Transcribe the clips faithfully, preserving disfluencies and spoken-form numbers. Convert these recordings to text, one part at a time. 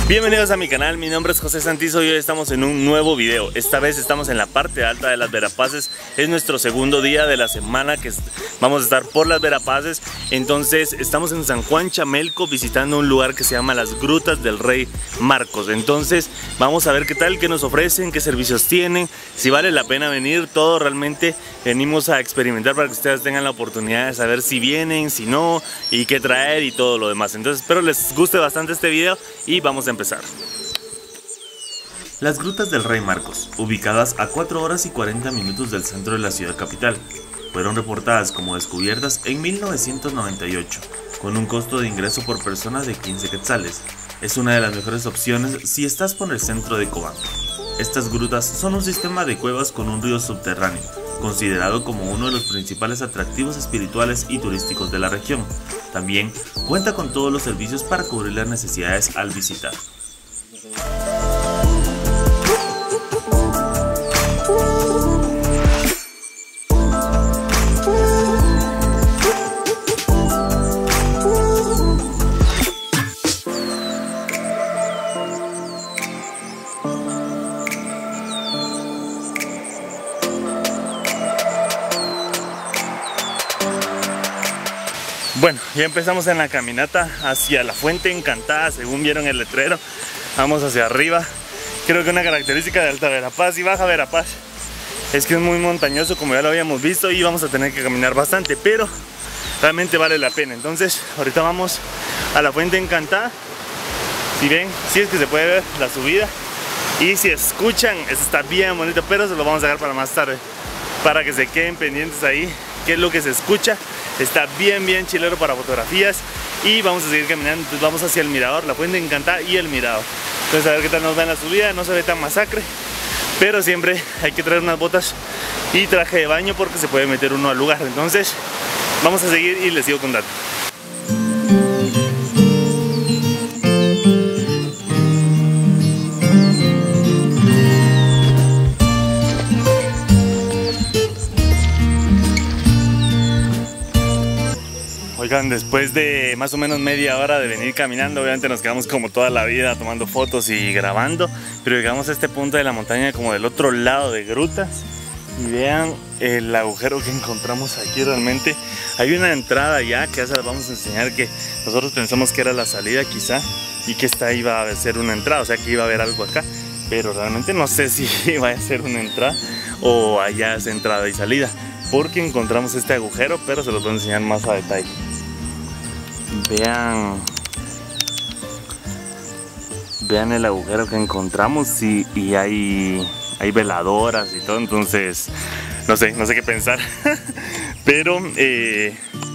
Bienvenidos a mi canal, mi nombre es José Santizo y hoy estamos en un nuevo video. Esta vez estamos en la parte alta de las Verapaces. Es nuestro segundo día de la semana que vamos a estar por las Verapaces. Entonces estamos en San Juan Chamelco visitando un lugar que se llama las Grutas del Rey Marcos. Entonces vamos a ver qué tal, qué nos ofrecen, qué servicios tienen, si vale la pena venir. Todo realmente venimos a experimentar para que ustedes tengan la oportunidad de saber si vienen, si no, y qué traer y todo lo demás. Entonces espero les guste bastante este video y vamos a empezar. Las Grutas del Rey Marcos, ubicadas a cuatro horas y cuarenta minutos del centro de la ciudad capital, fueron reportadas como descubiertas en mil novecientos noventa y ocho, con un costo de ingreso por persona de quince quetzales. Es una de las mejores opciones si estás por el centro de Cobán. Estas grutas son un sistema de cuevas con un río subterráneo, considerado como uno de los principales atractivos espirituales y turísticos de la región. También cuenta con todos los servicios para cubrir las necesidades al visitar. Bueno, ya empezamos en la caminata hacia la Fuente Encantada, según vieron el letrero. Vamos hacia arriba. Creo que una característica de Alta Verapaz y Baja Verapaz es que es muy montañoso, como ya lo habíamos visto, y vamos a tener que caminar bastante, pero realmente vale la pena. Entonces, ahorita vamos a la Fuente Encantada. Si ven, sí es que se puede ver la subida. Y si escuchan, eso está bien bonito, pero se lo vamos a dejar para más tarde, para que se queden pendientes ahí, qué es lo que se escucha. Está bien, bien chilero para fotografías. Y vamos a seguir caminando, entonces vamos hacia el mirador, la Fuente Encantada y el mirador. Entonces a ver qué tal nos va en la subida. No se ve tan masacre, pero siempre hay que traer unas botas y traje de baño porque se puede meter uno al lugar. Entonces vamos a seguir y les sigo contando. Oigan, después de más o menos media hora de venir caminando, obviamente nos quedamos como toda la vida tomando fotos y grabando, pero llegamos a este punto de la montaña como del otro lado de grutas y vean el agujero que encontramos aquí. Realmente hay una entrada ya que ya se las vamos a enseñar, que nosotros pensamos que era la salida quizá y que esta iba a ser una entrada, o sea que iba a haber algo acá, pero realmente no sé si va a ser una entrada o allá es entrada y salida, porque encontramos este agujero, pero se los voy a enseñar más a detalle. Vean, vean el agujero que encontramos y, y hay, hay veladoras y todo, entonces no sé, no sé qué pensar, pero, eh,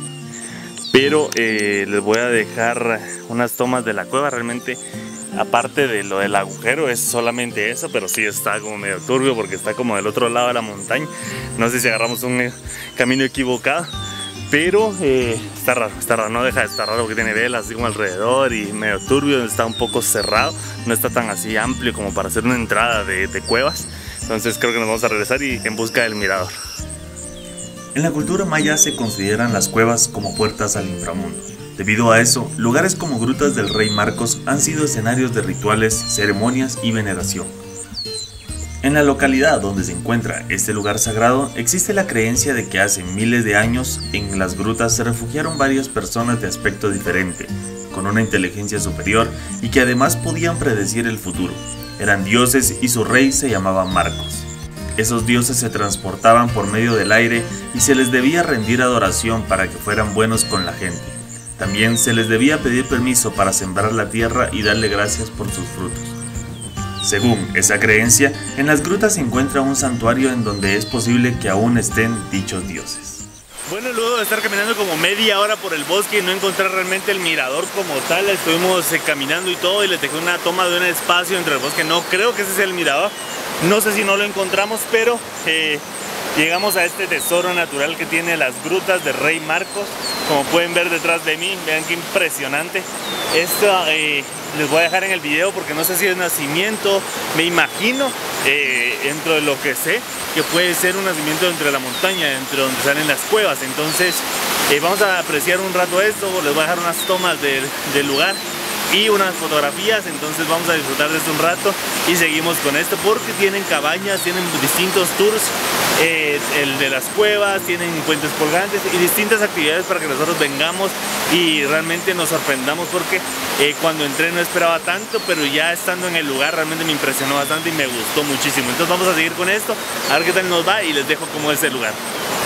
pero eh, les voy a dejar unas tomas de la cueva. Realmente, aparte de lo del agujero, es solamente eso, pero sí está como medio turbio porque está como del otro lado de la montaña. No sé si agarramos un camino equivocado. Pero eh, está raro, está raro, no deja de estar raro porque tiene velas así como alrededor y medio turbio, está un poco cerrado, no está tan así amplio como para hacer una entrada de, de cuevas. Entonces creo que nos vamos a regresar y en busca del mirador. En la cultura maya se consideran las cuevas como puertas al inframundo. Debido a eso, lugares como Grutas del Rey Marcos han sido escenarios de rituales, ceremonias y veneración. En la localidad donde se encuentra este lugar sagrado, existe la creencia de que hace miles de años en las grutas se refugiaron varias personas de aspecto diferente, con una inteligencia superior y que además podían predecir el futuro. Eran dioses y su rey se llamaba Marcos. Esos dioses se transportaban por medio del aire y se les debía rendir adoración para que fueran buenos con la gente. También se les debía pedir permiso para sembrar la tierra y darle gracias por sus frutos. Según esa creencia, en las grutas se encuentra un santuario en donde es posible que aún estén dichos dioses. Bueno, luego de estar caminando como media hora por el bosque y no encontrar realmente el mirador como tal, estuvimos eh, caminando y todo, y les dejé una toma de un espacio entre el bosque. No creo que ese sea el mirador, no sé si no lo encontramos, pero eh, llegamos a este tesoro natural que tiene las Grutas del Rey Marcos. Como pueden ver detrás de mí, vean qué impresionante. Esto eh, les voy a dejar en el video porque no sé si es nacimiento, me imagino, eh, dentro de lo que sé, que puede ser un nacimiento entre la montaña, entre donde salen las cuevas. Entonces eh, vamos a apreciar un rato esto, les voy a dejar unas tomas del, del lugar y unas fotografías. Entonces vamos a disfrutar de esto un rato y seguimos con esto porque tienen cabañas, tienen distintos tours, eh, el de las cuevas, tienen puentes colgantes y distintas actividades para que nosotros vengamos y realmente nos sorprendamos, porque eh, cuando entré no esperaba tanto, pero ya estando en el lugar realmente me impresionó bastante y me gustó muchísimo. Entonces vamos a seguir con esto, a ver qué tal nos va y les dejo cómo es el lugar.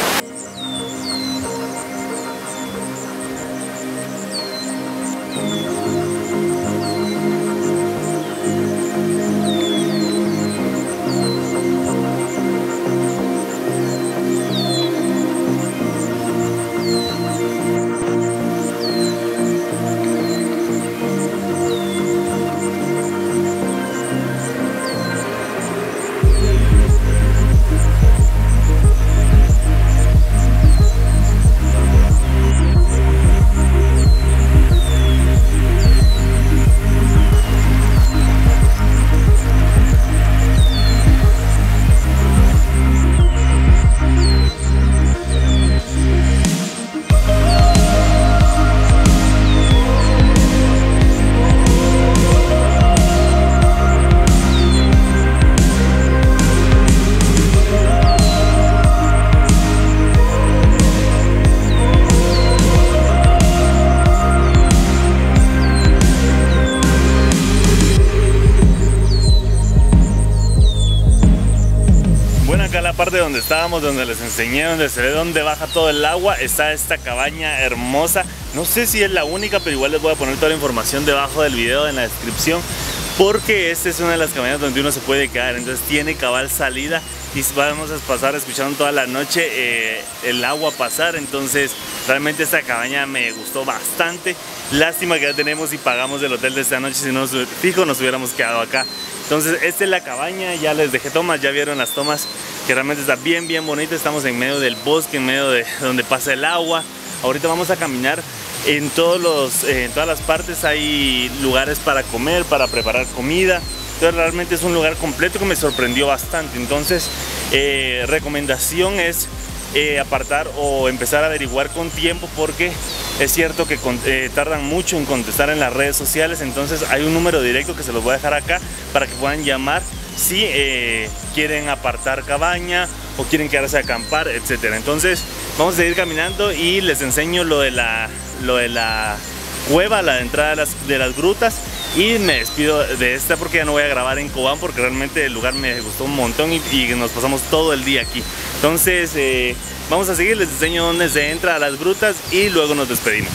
Parte donde estábamos, donde les enseñé, donde se ve donde baja todo el agua, está esta cabaña hermosa. No sé si es la única, pero igual les voy a poner toda la información debajo del video en la descripción, porque esta es una de las cabañas donde uno se puede quedar. Entonces tiene cabal salida y vamos a pasar escuchando toda la noche eh, el agua pasar. Entonces realmente esta cabaña me gustó bastante. Lástima que ya tenemos y pagamos el hotel de esta noche, si no, fijo nos hubiéramos quedado acá. Entonces esta es la cabaña, ya les dejé tomas, ya vieron las tomas, que realmente está bien bien bonita. Estamos en medio del bosque, en medio de donde pasa el agua. Ahorita vamos a caminar en, todos los, eh, en todas las partes, hay lugares para comer, para preparar comida. Entonces realmente es un lugar completo que me sorprendió bastante. Entonces eh, recomendación es eh, apartar o empezar a averiguar con tiempo, porque es cierto que eh, tardan mucho en contestar en las redes sociales. Entonces hay un número directo que se los voy a dejar acá para que puedan llamar si eh, quieren apartar cabaña o quieren quedarse a acampar, etcétera. Entonces vamos a seguir caminando y les enseño lo de la, lo de la cueva, la entrada de las, de las grutas, y me despido de esta porque ya no voy a grabar en Cobán, porque realmente el lugar me gustó un montón y, y nos pasamos todo el día aquí. Entonces eh, vamos a seguir, les enseño dónde se entra a las grutas y luego nos despedimos.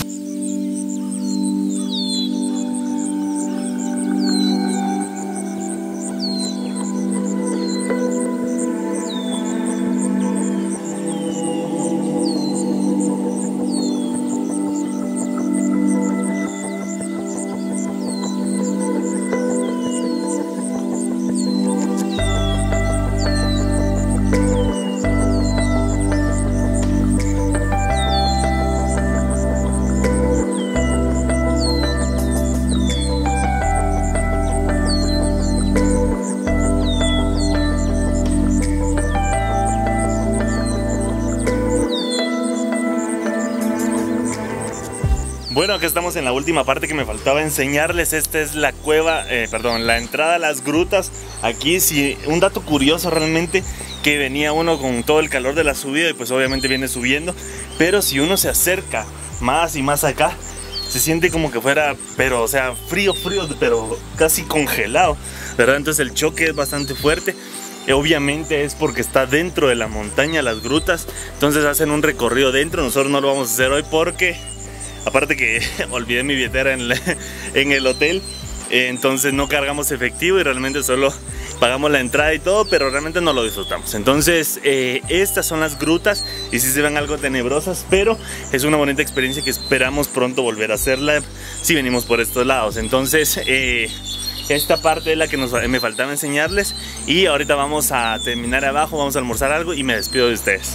Bueno, acá estamos en la última parte que me faltaba enseñarles. Esta es la cueva, eh, perdón, la entrada a las grutas. Aquí sí, un dato curioso realmente, que venía uno con todo el calor de la subida y pues obviamente viene subiendo, pero si uno se acerca más y más acá, se siente como que fuera, pero o sea, frío, frío, pero casi congelado, ¿verdad? Entonces el choque es bastante fuerte. Obviamente es porque está dentro de la montaña las grutas, entonces hacen un recorrido dentro. Nosotros no lo vamos a hacer hoy porque aparte que olvidé mi billetera en, la, en el hotel, eh, entonces no cargamos efectivo y realmente solo pagamos la entrada y todo, pero realmente no lo disfrutamos. Entonces eh, estas son las grutas y sí se ven algo tenebrosas, pero es una bonita experiencia que esperamos pronto volver a hacerla si venimos por estos lados. Entonces eh, esta parte es la que nos, me faltaba enseñarles, y ahorita vamos a terminar abajo, vamos a almorzar algo y me despido de ustedes.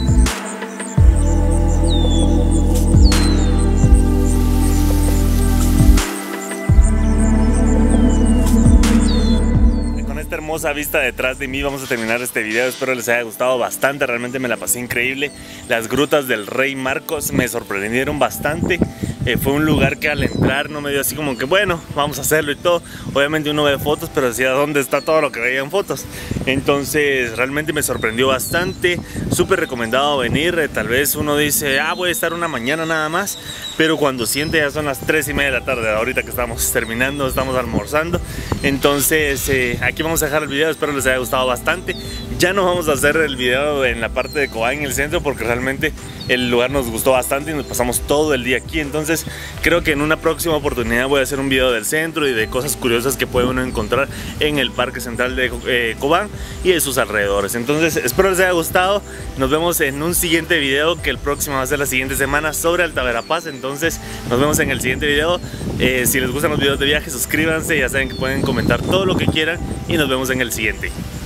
Hermosa vista detrás de mí vamos a terminar este video. Espero les haya gustado bastante, realmente me la pasé increíble. Las grutas del Rey Marcos me sorprendieron bastante. Eh, fue un lugar que al entrar no me dio así como que bueno, vamos a hacerlo y todo. Obviamente uno ve fotos, pero decía, ¿dónde está todo lo que veía en fotos? Entonces realmente me sorprendió bastante, súper recomendado venir. Eh, tal vez uno dice, ah, voy a estar una mañana nada más, pero cuando siente ya son las tres y media de la tarde, ahorita que estamos terminando, estamos almorzando. Entonces eh, aquí vamos a dejar el video, espero les haya gustado bastante. Ya no vamos a hacer el video en la parte de Cobán, en el centro, porque realmente el lugar nos gustó bastante y nos pasamos todo el día aquí. Entonces creo que en una próxima oportunidad voy a hacer un video del centro y de cosas curiosas que puede uno encontrar en el Parque Central de eh, Cobán y de sus alrededores. Entonces espero les haya gustado. Nos vemos en un siguiente video, que el próximo va a ser la siguiente semana, sobre Alta Verapaz. Entonces nos vemos en el siguiente video. Eh, si les gustan los videos de viaje, suscríbanse, ya saben que pueden comentar todo lo que quieran y nos vemos en el siguiente.